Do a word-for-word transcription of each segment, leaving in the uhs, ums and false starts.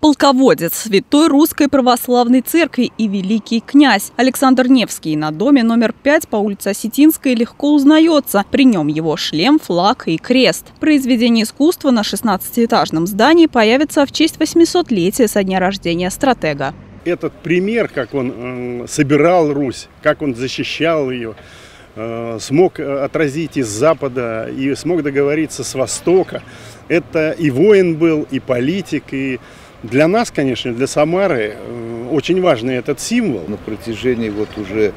Полководец, святой Русской Православной Церкви и великий князь Александр Невский на доме номер пять по улице Осетинской легко узнается. При нем его шлем, флаг и крест. Произведение искусства на шестнадцатиэтажном здании появится в честь восьмисотлетия со дня рождения стратега. Этот пример, как он э, собирал Русь, как он защищал ее, э, смог отразить из Запада и смог договориться с Востока. Это и воин был, и политик, и для нас, конечно, для Самары очень важный этот символ. На протяжении вот уже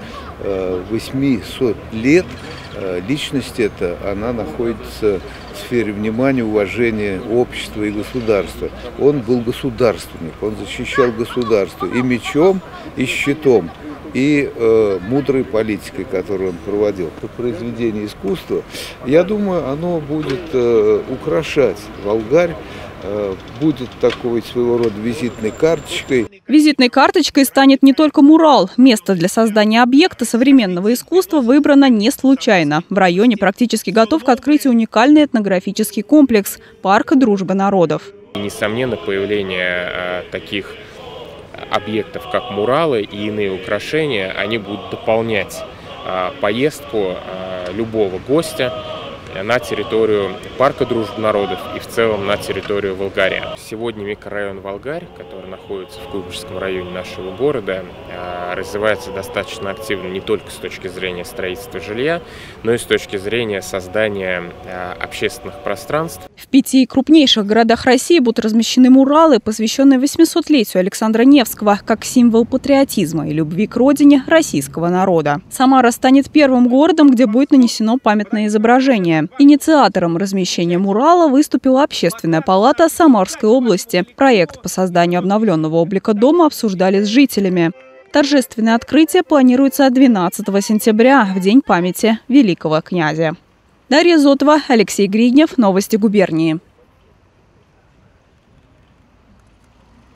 восьмисот лет личность эта, она находится в сфере внимания, уважения общества и государства. Он был государственник, он защищал государство и мечом, и щитом, и э, мудрой политикой, которую он проводил. Это произведение искусства, я думаю, оно будет э, украшать Волгарь, э, будет такой своего рода визитной карточкой. Визитной карточкой станет не только мурал. Место для создания объекта современного искусства выбрано не случайно. В районе практически готов к открытию уникальный этнографический комплекс – парк дружбы народов. Несомненно, появление э, таких объектов, как муралы и иные украшения, они будут дополнять э, поездку э, любого гостя на территорию парка дружбы народов и в целом на территорию Волгаря. Сегодня микрорайон Волгарь, который находится в Куйбышевском районе нашего города, развивается достаточно активно не только с точки зрения строительства жилья, но и с точки зрения создания общественных пространств. В пяти крупнейших городах России будут размещены муралы, посвященные восьмисотлетию Александра Невского, как символ патриотизма и любви к родине российского народа. Самара станет первым городом, где будет нанесено памятное изображение. Инициатором размещения мурала выступила Общественная палата Самарской области. Проект по созданию обновленного облика дома обсуждали с жителями. Торжественное открытие планируется двенадцатого сентября, в День памяти великого князя. Дарья Зотова, Алексей Гриднев. Новости губернии.